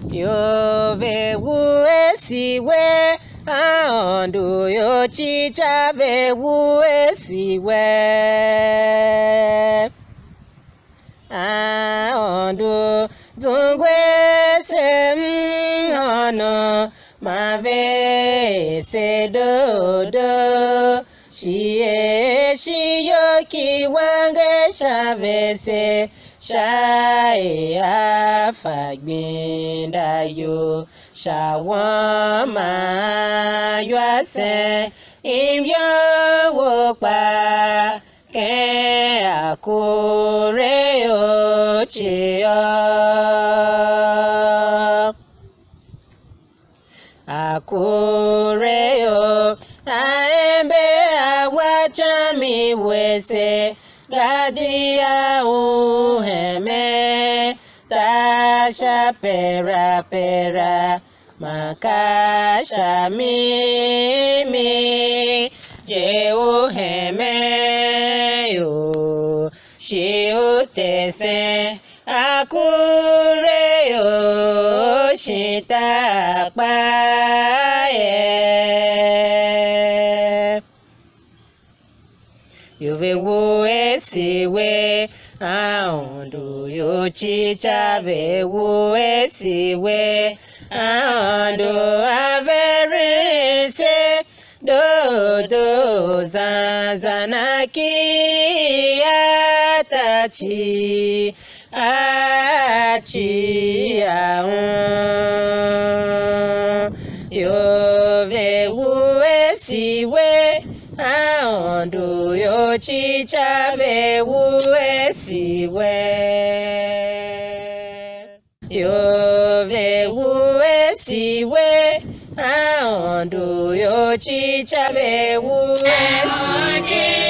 Yove Wuese we Aôndo yo chicha ve Wuese we Aôndo zungwe se mhono ma ve se do shiyo ki wange shave se Shai afagbinda yo shawama yuase imyo wopa ke akure ochio akure o aembe awachami Wuese Gadia uheme tasha pera makasha mimi je uheme yo shi utese akure yo shita pae Yove Wuese we Aôndo yo chicha ve Wuese we Aôndo averise do zanzanaki atachi achi aon Yove Wuese we Aôndo yo chicha ve Wuese we Yove Wuese we Aôndo yo chicha ve Wuese